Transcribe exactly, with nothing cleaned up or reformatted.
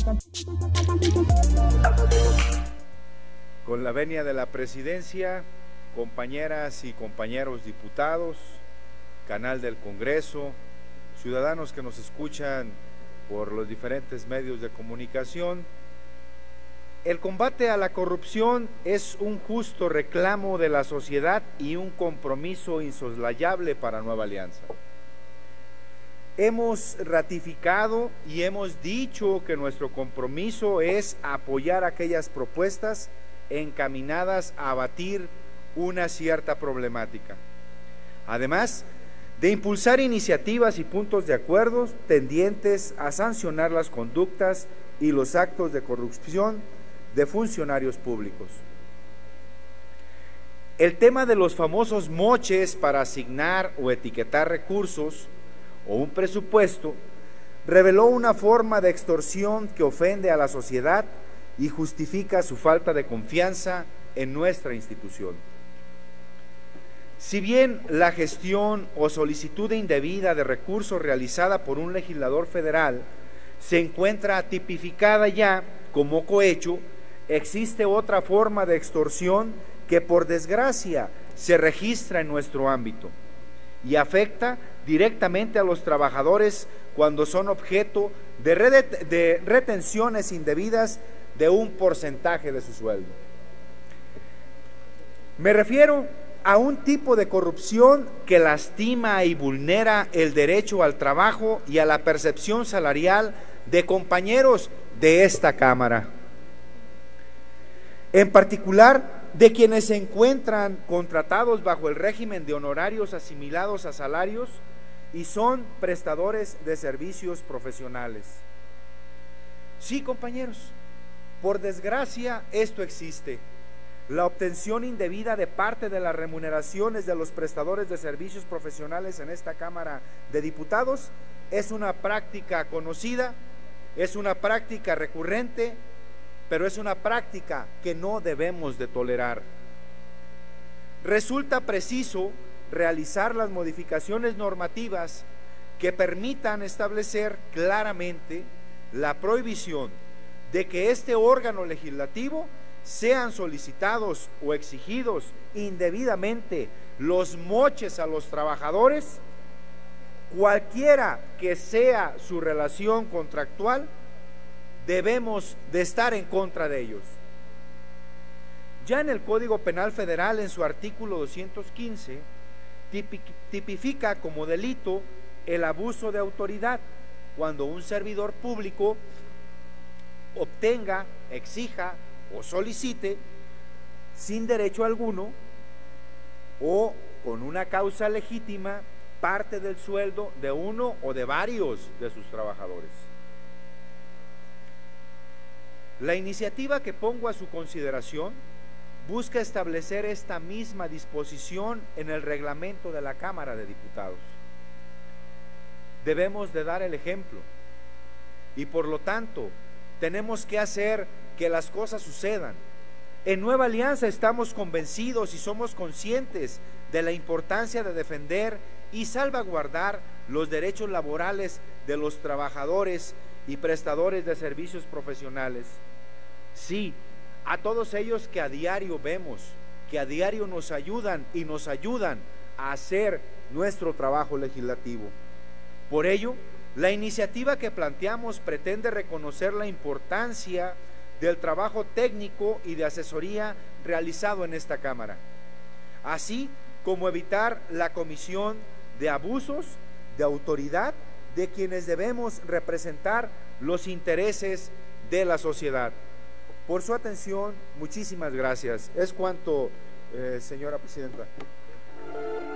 Con la venia de la presidencia, compañeras y compañeros diputados, canal del Congreso, ciudadanos que nos escuchan por los diferentes medios de comunicación, el combate a la corrupción es un justo reclamo de la sociedad y un compromiso insoslayable para Nueva Alianza. Hemos ratificado y hemos dicho que nuestro compromiso es apoyar aquellas propuestas encaminadas a abatir una cierta problemática. Además de impulsar iniciativas y puntos de acuerdo tendientes a sancionar las conductas y los actos de corrupción de funcionarios públicos. El tema de los famosos moches para asignar o etiquetar recursos o un presupuesto reveló una forma de extorsión que ofende a la sociedad y justifica su falta de confianza en nuestra institución. Si bien la gestión o solicitud indebida de recursos realizada por un legislador federal se encuentra tipificada ya como cohecho, existe otra forma de extorsión que por desgracia se registra en nuestro ámbito y afecta directamente a los trabajadores cuando son objeto de, ret de retenciones indebidas de un porcentaje de su sueldo. Me refiero a un tipo de corrupción que lastima y vulnera el derecho al trabajo y a la percepción salarial de compañeros de esta Cámara, en particular de quienes se encuentran contratados bajo el régimen de honorarios asimilados a salarios y son prestadores de servicios profesionales. Sí, compañeros, por desgracia esto existe. La obtención indebida de parte de las remuneraciones de los prestadores de servicios profesionales en esta Cámara de Diputados es una práctica conocida, es una práctica recurrente, pero es una práctica que no debemos de tolerar. Resulta preciso realizar las modificaciones normativas que permitan establecer claramente la prohibición de que este órgano legislativo sean solicitados o exigidos indebidamente los moches a los trabajadores, cualquiera que sea su relación contractual, debemos de estar en contra de ellos. Ya en el Código Penal Federal, en su artículo doscientos quince, tipifica como delito el abuso de autoridad, cuando un servidor público obtenga, exija o solicite sin derecho alguno o con una causa legítima parte del sueldo de uno o de varios de sus trabajadores. La iniciativa que pongo a su consideración busca establecer esta misma disposición en el reglamento de la Cámara de Diputados. Debemos de dar el ejemplo y por lo tanto tenemos que hacer que las cosas sucedan. En Nueva Alianza estamos convencidos y somos conscientes de la importancia de defender y salvaguardar los derechos laborales de los trabajadores y prestadores de servicios profesionales. Sí, a todos ellos que a diario vemos, que a diario nos ayudan y nos ayudan a hacer nuestro trabajo legislativo. Por ello, la iniciativa que planteamos pretende reconocer la importancia del trabajo técnico y de asesoría realizado en esta Cámara, así como evitar la comisión de abusos de autoridad de quienes debemos representar los intereses de la sociedad. Por su atención, muchísimas gracias. Es cuanto, eh, señora presidenta.